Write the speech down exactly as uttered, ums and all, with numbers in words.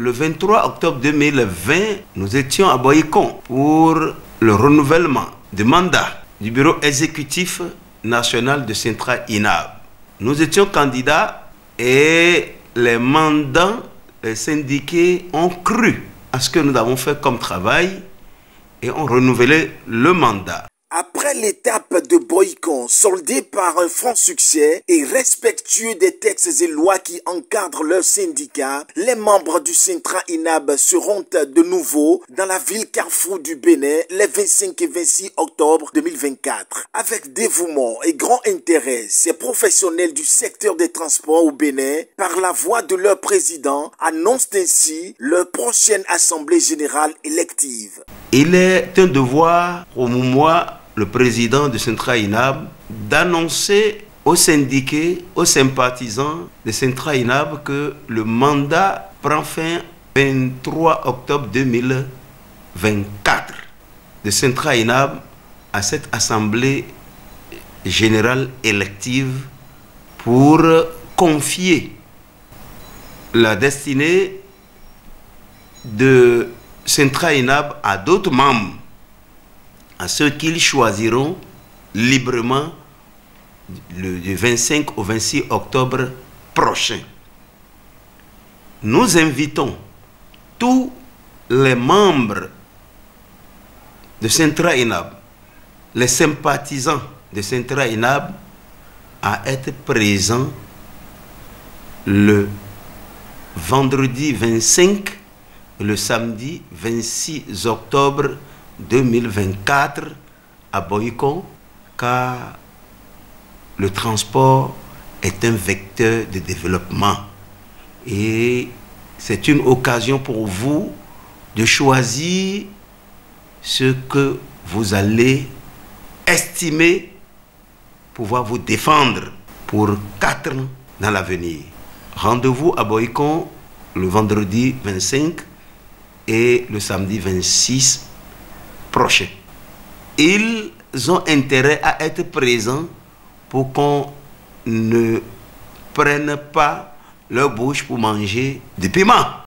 le vingt-trois octobre deux mille vingt, nous étions à Boycon pour le renouvellement du mandat du bureau exécutif national de Sintra I N A B. Nous étions candidats et les mandants, les syndiqués ont cru à ce que nous avons fait comme travail et ont renouvelé le mandat. Après l'étape de Boycon, soldée par un franc succès et respectueux des textes et lois qui encadrent leur syndicat, les membres du Sintra I N A B seront de nouveau dans la ville carrefour du Bénin les vingt-cinq et vingt-six octobre deux mille vingt-quatre. Avec dévouement et grand intérêt, ces professionnels du secteur des transports au Bénin, par la voix de leur président, annoncent ainsi leur prochaine assemblée générale élective. Il est un devoir pour moi, le président de Sintra I N A B, d'annoncer aux syndiqués, aux sympathisants de Sintra I N A B que le mandat prend fin le vingt-trois octobre deux mille vingt-quatre de Sintra I N A B à cette assemblée générale élective pour confier la destinée de Sintra I N A B à d'autres membres, à ceux qu'ils choisiront librement le, du vingt-cinq au vingt-six octobre prochain. Nous invitons tous les membres de Sintra I N A B, les sympathisants de Sintra I N A B, à être présents le vendredi vingt-cinq et le samedi vingt-six octobre deux mille vingt-quatre à Boycon, car le transport est un vecteur de développement et c'est une occasion pour vous de choisir ce que vous allez estimer pouvoir vous défendre pour quatre ans dans l'avenir. Rendez-vous à Boycon le vendredi vingt-cinq et le samedi vingt-six prochain. Ils ont intérêt à être présents pour qu'on ne prenne pas leur bouche pour manger du piment.